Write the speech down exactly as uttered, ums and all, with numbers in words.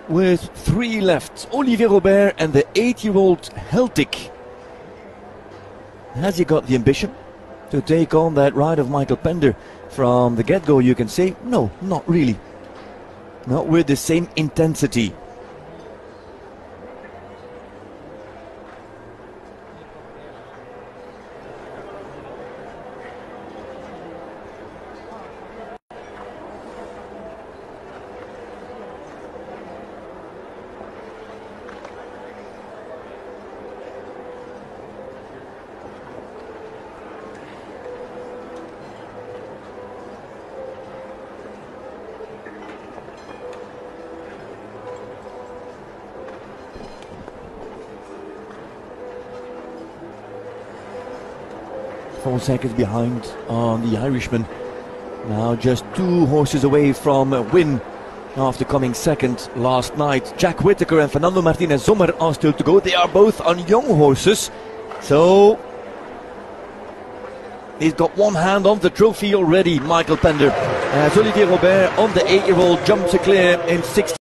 with three left. Olivier Robert and the eight-year-old Heltic. Has he got the ambition to take on that ride of Michael Pender from the get-go? You can say, no, not really. Not with the same intensity. Four seconds behind on the Irishman. Now just two horses away from a win after coming second last night. Jack Whittaker and Fernando Martinez Sommer are still to go. They are both on young horses. So he's got one hand on the trophy already, Michael Pender. As Olivier Robert on the eight-year-old jumps a clear in sixty.